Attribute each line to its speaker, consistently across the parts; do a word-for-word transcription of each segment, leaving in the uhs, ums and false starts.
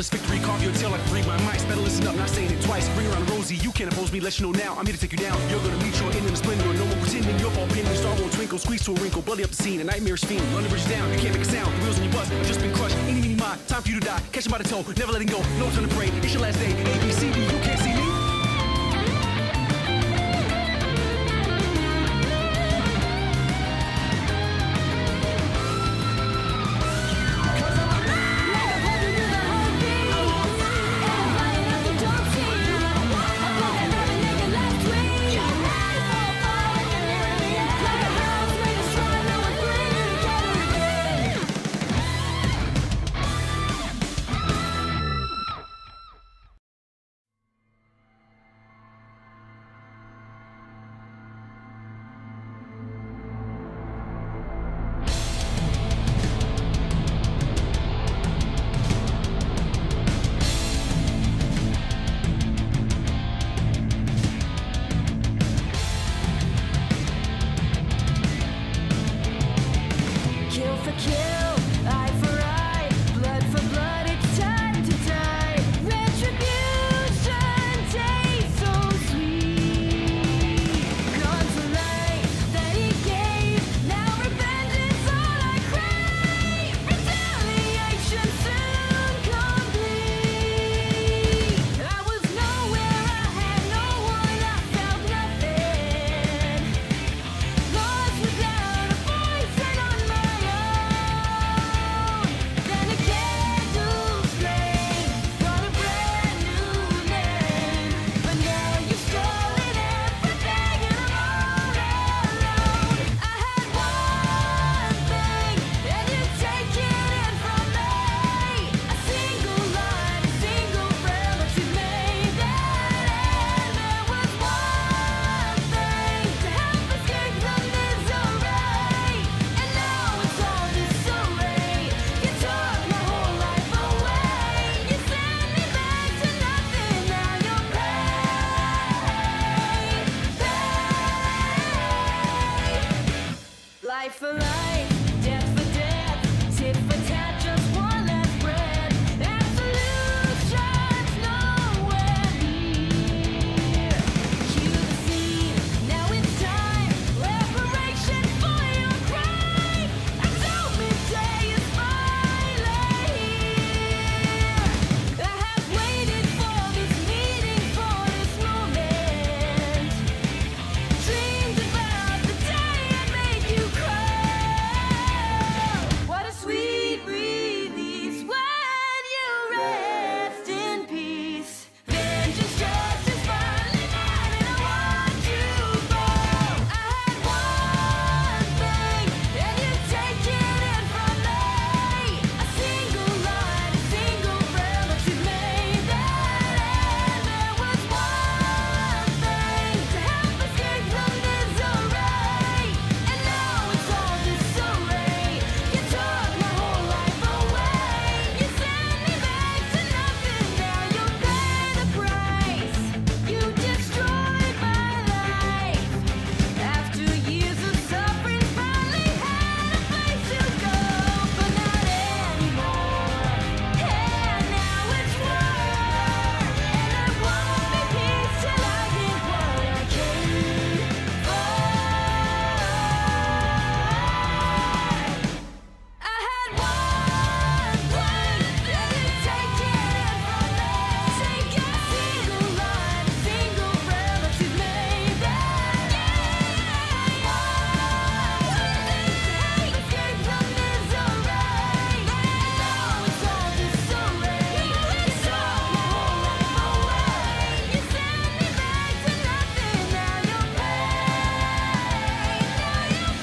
Speaker 1: Flawless victory, carve your tail like free my mics. Better listen up, not saying it twice. Bring around Rosie, you can't oppose me, let you know now. I'm here to take you down. You're gonna meet your end in the splendor. No more pretending you're all pinning. Star won't twinkle, squeeze to a wrinkle, bloody up the scene. A nightmarish fiend, run the bridge down. You can't make a sound. The wheels on your bus have just been crushed. Any, meeny, my time for you to die. Catch him by the toe, never letting go. No time to pray. It's your last day. A, B, C, D, you can't see me.
Speaker 2: Life for life, death for death, tit for tat, just one last breath. Absolution's nowhere near. Cue the scene, now it's time. Reparation for your crime. Until midday is finally here. I have waited for this meeting, for this moment. Dreamed about the day I made you cry. What a sweet release when you rest in peace. Vengeance, justice, finally mine, and I want you both. I had one thing, and you've taken it from me. A single line, a single prayer that you made that end. There was one thing to help escape from misery, and now it's all disarray. You took my whole life away. You sent me back to nothing. Now you'll pay the price. You destroyed my life. After years of suffering, finally had a place to go, but not anymore. And now it's war, and I won't be peace till I get what I came for. I had one thing, and you've taken it from me. Take a single line, a single prayer that you made that end. One thing to escape from misery, and now it's all disarray. You took my whole life away. You sent me back to nothing. Now you'll pay. Now you'll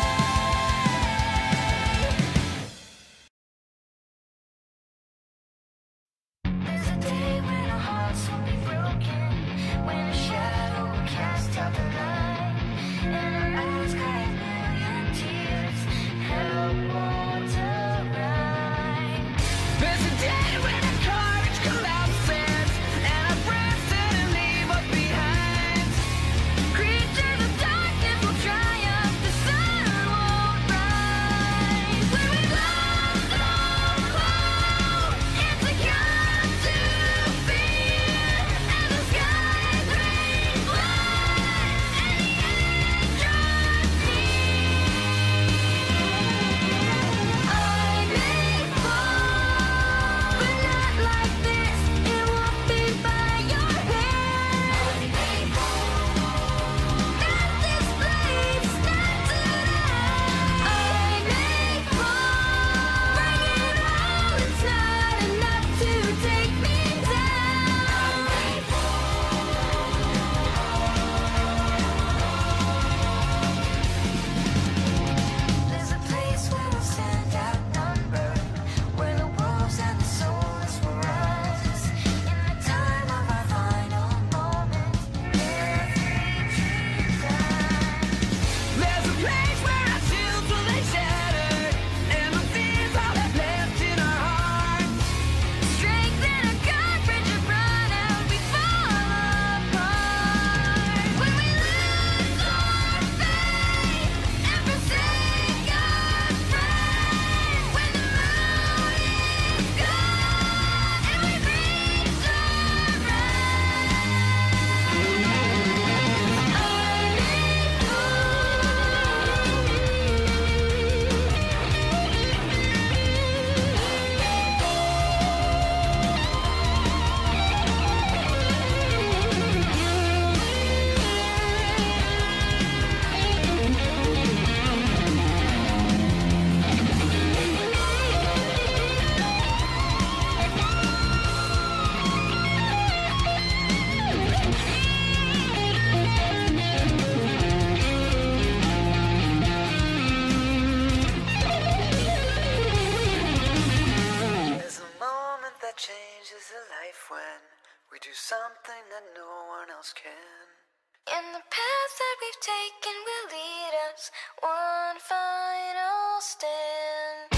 Speaker 2: pay. There's a day when our hearts will be broken, when a shadow will cast out the light, and our eyes cry a million tears. Help won't arrive. There's a day when our courage collapses, and our breath suddenly leave us behind. Creatures of darkness will triumph, the sun won't rise. When we lost all hope, it's a gun
Speaker 3: We do something that no one else can.
Speaker 2: And the path that we've taken will lead us one final stand.